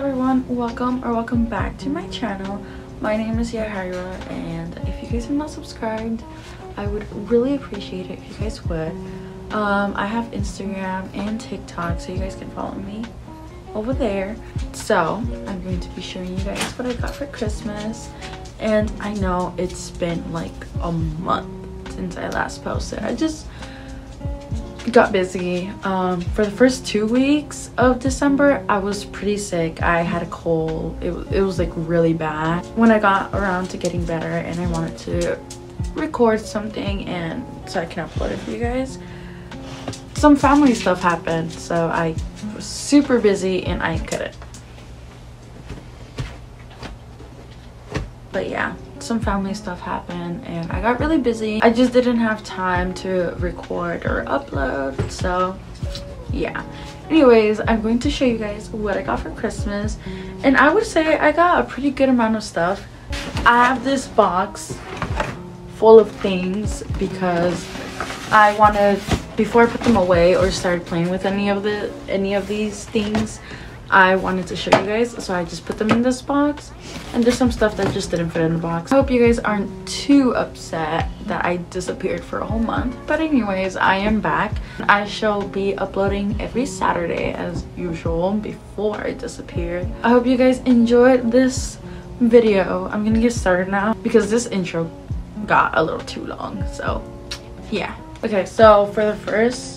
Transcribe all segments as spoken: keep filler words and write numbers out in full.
everyone, welcome or welcome back to my channel. My name is Yahaira, and if you guys are not subscribed, I would really appreciate it if you guys would. um I have Instagram and TikTok, so you guys can follow me over there. So I'm going to be showing you guys what I got for Christmas, and I know it's been like a month since I last posted. I just got busy. Um for the first two weeks of December I was pretty sick. I had a cold. It, it was like really bad. When I got around to getting better and I wanted to record something and so I can upload it for you guys, some family stuff happened, so I was super busy and I couldn't. But yeah, some family stuff happened and I got really busy. I just didn't have time to record or upload, so yeah. Anyways, I'm going to show you guys what I got for Christmas, and I would say I got a pretty good amount of stuff. I have this box full of things because I wanted, before I put them away or started playing with any of the any of these things, I wanted to show you guys, so I just put them in this box. And there's some stuff that just didn't fit in the box. I hope you guys aren't too upset that I disappeared for a whole month, but anyways, I am back. I shall be uploading every Saturday as usual before I disappeared. I hope you guys enjoyed this video. I'm gonna get started now because this intro got a little too long, so yeah. Okay, so for the first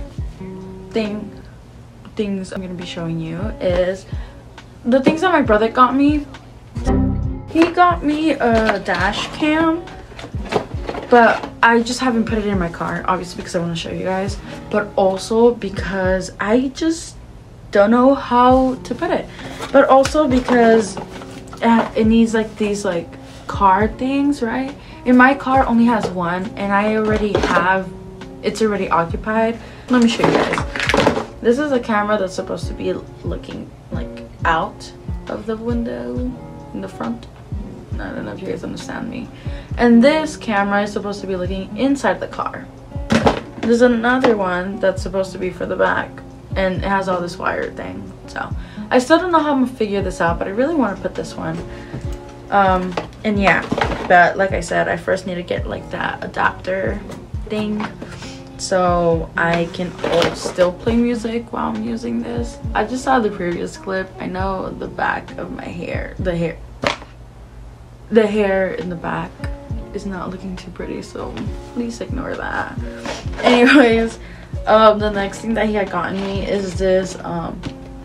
thing things I'm gonna be showing you is the things that my brother got me. He got me a dash cam, but I just haven't put it in my car, obviously because I want to show you guys, but also because I just don't know how to put it, but also because it needs like these like car things, right? And my car only has one and I already have, it's already occupied. Let me show you guys. This is a camera that's supposed to be looking like out of the window in the front. I don't know if you guys understand me. And this camera is supposed to be looking inside the car. There's another one that's supposed to be for the back, and it has all this wire thing. So I still don't know how I'm gonna figure this out, but I really want to put this one. Um, and yeah, but like I said, I first need to get like that adapter thing, so I can oh, still play music while I'm using this. I just saw the previous clip. I know the back of my hair, the hair, the hair in the back is not looking too pretty, so please ignore that. Anyways, um, the next thing that he had gotten me is this um,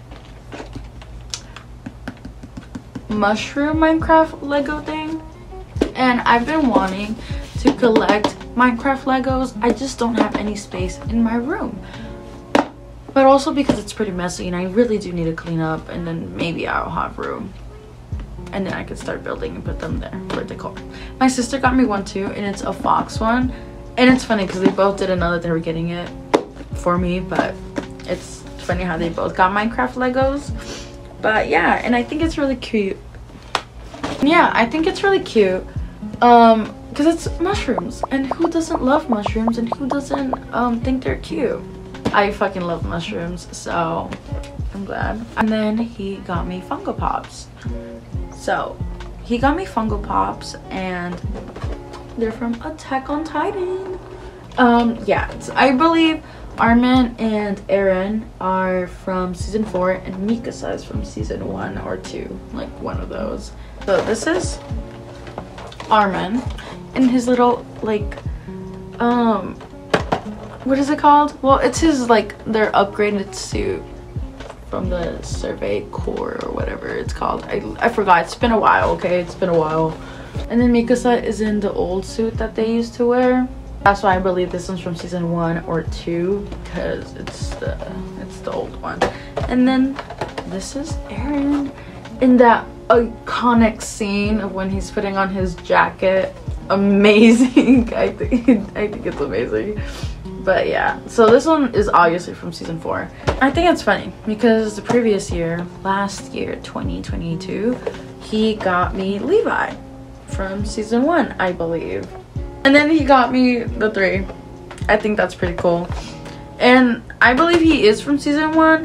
mushroom Minecraft Lego thing, and I've been wanting to collect Minecraft Legos. I just don't have any space in my room, but also because it's pretty messy and I really do need to clean up, and then maybe I'll have room and then I could start building and put them there for decor. My sister got me one too, and it's a fox one, and it's funny because they both didn't know that they were getting it for me, but it's funny how they both got Minecraft Legos. But yeah, and I think it's really cute. Yeah, I think it's really cute um because it's mushrooms, and who doesn't love mushrooms, and who doesn't um think they're cute? I fucking love mushrooms, so I'm glad. And then he got me Funko Pops. So he got me Funko Pops, and they're from Attack on Titan. Um yeah, so I believe Armin and Eren are from season four, and Mikasa is from season one or two, like one of those. So this is Armin in his little like um what is it called? Well, it's his like their upgraded suit from the Survey Corps or whatever it's called. I, I forgot. It's been a while. Okay, it's been a while. And then Mikasa is in the old suit that they used to wear. That's why I believe this one's from season one or two, because it's the it's the old one. And then this is Eren in that iconic scene of when he's putting on his jacket. Amazing. I think I think it's amazing. But yeah, so this one is obviously from season four. I think it's funny because the previous year, last year, twenty twenty-two, he got me Levi from season one, I believe. And then he got me the three. I think that's pretty cool. And I believe he is from season one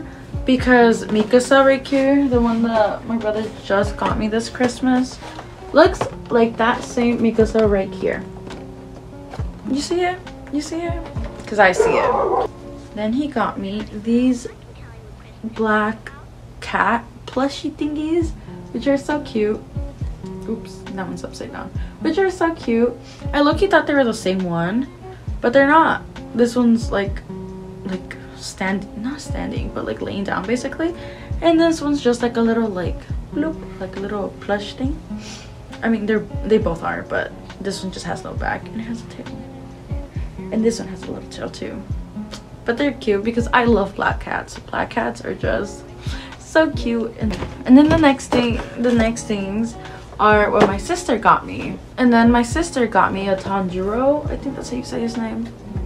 because Mikasa right here, the one that my brother just got me this Christmas, looks like that same Mikasa right here. You see it? You see it? Because I see it. Then he got me these black cat plushie thingies, which are so cute. Oops, that one's upside down. Which are so cute. I low-key thought they were the same one, but they're not. This one's like, like stand, not standing, but like laying down basically. And this one's just like a little like, bloop, like a little plush thing. I mean, they're they both are, but this one just has no back and it has a tail. And this one has a little tail too. But they're cute because I love black cats. Black cats are just so cute. And and then the next thing, the next things are what my sister got me. And then my sister got me a Tanjiro, I think that's how you say his name,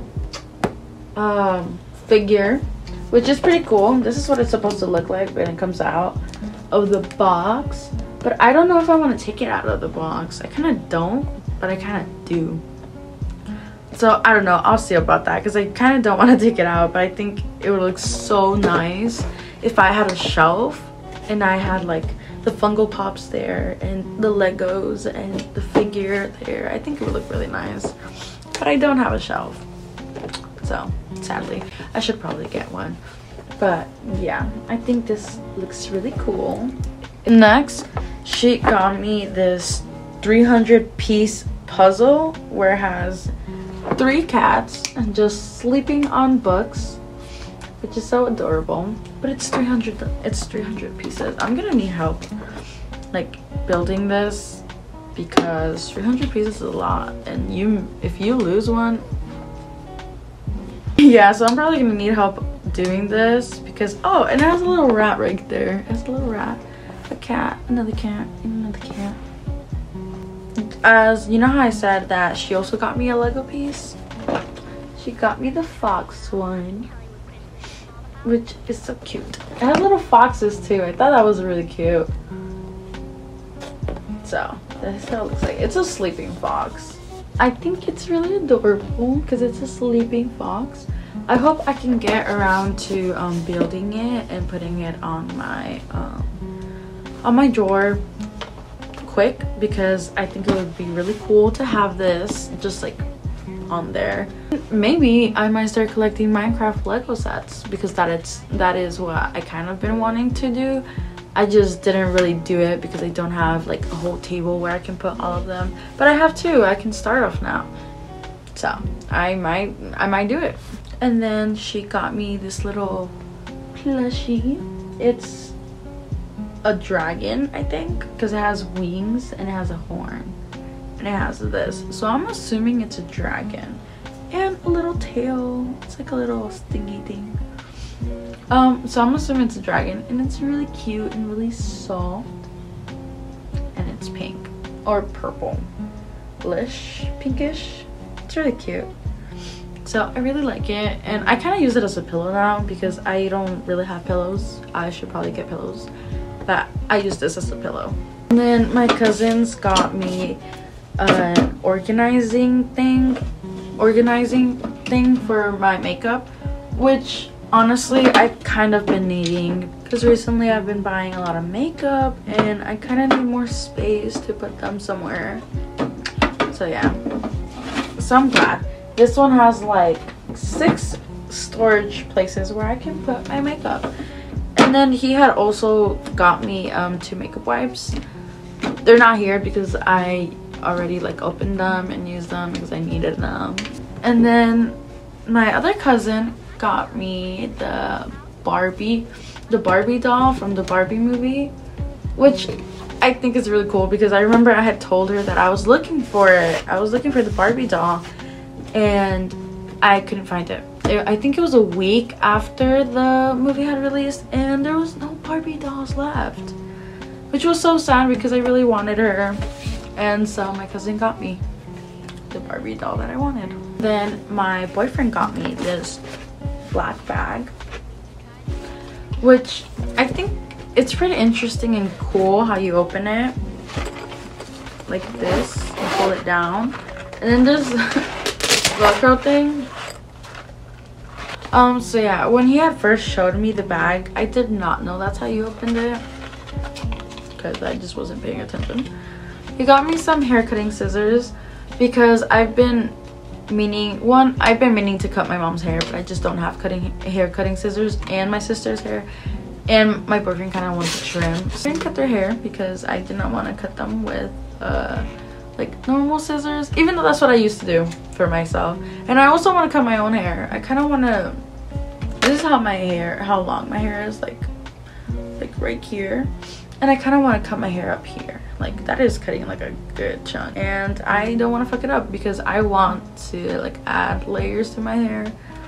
um, figure, which is pretty cool. This is what it's supposed to look like when it comes out of the box. But I don't know if I want to take it out of the box. I kind of don't, but I kind of do. So I don't know, I'll see about that because I kind of don't want to take it out, but I think it would look so nice if I had a shelf and I had like the Funko Pops there and the Legos and the figure there. I think it would look really nice, but I don't have a shelf, so sadly I should probably get one. But yeah, I think this looks really cool. Next, she got me this three hundred piece puzzle where it has three cats and just sleeping on books, which is so adorable. But it's three hundred, it's three hundred pieces. I'm gonna need help like building this because three hundred pieces is a lot, and you if you lose one, yeah, so I'm probably gonna need help doing this because, oh, and it has a little rat right there. It has a little rat, a cat, another cat, and another cat. As you know how I said that she also got me a Lego piece? She got me the fox one, which is so cute. It has little foxes too. I thought that was really cute. So this is how it looks like. It's a sleeping fox. I think it's really adorable because it's a sleeping fox. I hope I can get around to um, building it and putting it on my um, on my drawer quick, because I think it would be really cool to have this just like on there. Maybe I might start collecting Minecraft Lego sets because that it's that is what I kind of been wanting to do. I just didn't really do it because I don't have like a whole table where I can put all of them, but I have two. I can start off now, so I might I might do it. And then she got me this little plushie. It's a dragon, I think, because it has wings and it has a horn and it has this, so I'm assuming it's a dragon and a little tail. It's like a little stingy thing. Um so I'm assuming it's a dragon, and it's really cute and really soft, and it's pink or purple-ish, pinkish. It's really cute, so I really like it, and I kind of use it as a pillow now because I don't really have pillows. I should probably get pillows, but I use this as a pillow. And then my cousins got me an organizing thing organizing thing for my makeup, which honestly I kind of been needing because recently I've been buying a lot of makeup and I kind of need more space to put them somewhere. So yeah, so I'm glad. This one has like six storage places where I can put my makeup. And then he had also got me um, two makeup wipes. They're not here because I already like opened them and used them because I needed them. And then my other cousin got me the Barbie, the Barbie doll from the Barbie movie, which I think is really cool because I remember I had told her that I was looking for it. I was looking for the Barbie doll and I couldn't find it. I think it was a week after the movie had released and there was no Barbie dolls left, which was so sad because I really wanted her. And so my cousin got me the Barbie doll that I wanted. Then my boyfriend got me this black bag, which I think it's pretty interesting and cool how you open it like this and pull it down, and then there's Velcro thing. Um, so yeah, when he had first showed me the bag, I did not know that's how you opened it, because I just wasn't paying attention. He got me some hair cutting scissors because I've been meaning, one, I've been meaning to cut my mom's hair, but I just don't have cutting hair cutting scissors, and my sister's hair, and my boyfriend kind of wants to trim. So I didn't cut their hair because I did not want to cut them with uh, like normal scissors, even though that's what I used to do for myself. And I also want to cut my own hair. I kind of want to, this is how my hair, how long my hair is, like, like right here. And I kind of want to cut my hair up here. Like, that is cutting like a good chunk. And I don't want to fuck it up because I want to like add layers to my hair.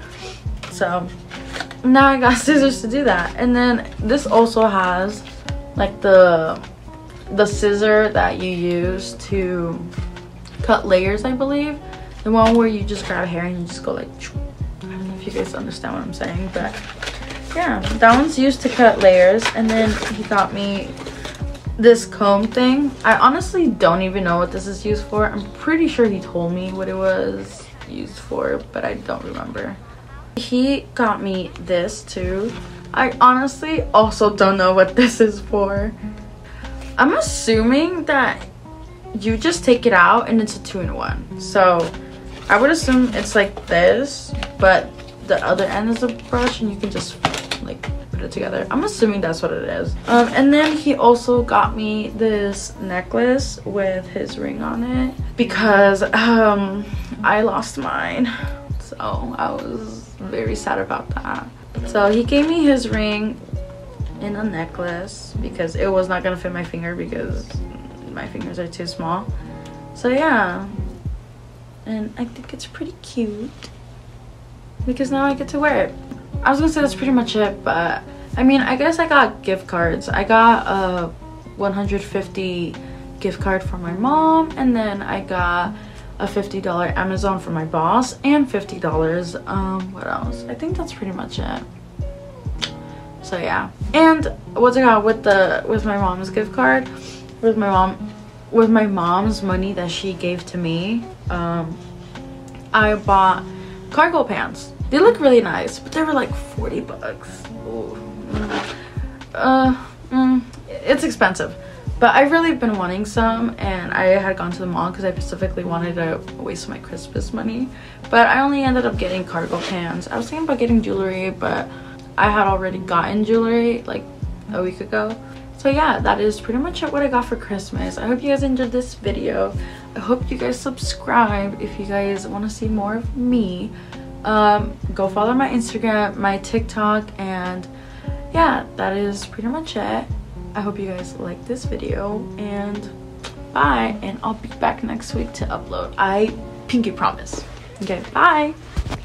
So now I got scissors to do that. And then this also has like the the scissor that you use to cut layers, I believe. The one where you just grab hair and you just go like, I don't know if you guys understand what I'm saying, but yeah, that one's used to cut layers. And then he got me this comb thing. I honestly don't even know what this is used for. I'm pretty sure he told me what it was used for, but I don't remember. He got me this too. I honestly also don't know what this is for. I'm assuming that you just take it out and it's a two-in-one. So I would assume it's like this, but the other end is a brush and you can just like put it together. I'm assuming that's what it is. Um, and then he also got me this necklace with his ring on it because um, I lost mine. So I was very sad about that. So he gave me his ring in a necklace because it was not gonna fit my finger because my fingers are too small. So yeah, and I think it's pretty cute because now I get to wear it. I was gonna say that's pretty much it, but I mean, I guess I got gift cards. I got a one hundred fifty gift card from my mom, and then I got a fifty dollar Amazon from my boss and fifty dollars. Um, what else? I think that's pretty much it. So yeah, and what's I got with the with my mom's gift card, with my mom, with my mom's money that she gave to me, um, I bought cargo pants. They look really nice, but they were like forty bucks. Ooh. Uh, mm, it's expensive, but I've really been wanting some, and I had gone to the mall because I specifically wanted to waste my Christmas money, but I only ended up getting cargo pants. I was thinking about getting jewelry, but I had already gotten jewelry like a week ago. So yeah, that is pretty much what I got for Christmas. I hope you guys enjoyed this video. I hope you guys subscribe if you guys want to see more of me. Um, go follow my Instagram, my TikTok, and yeah, that is pretty much it. I hope you guys like this video, and bye. And I'll be back next week to upload. I pinky promise. Okay, bye.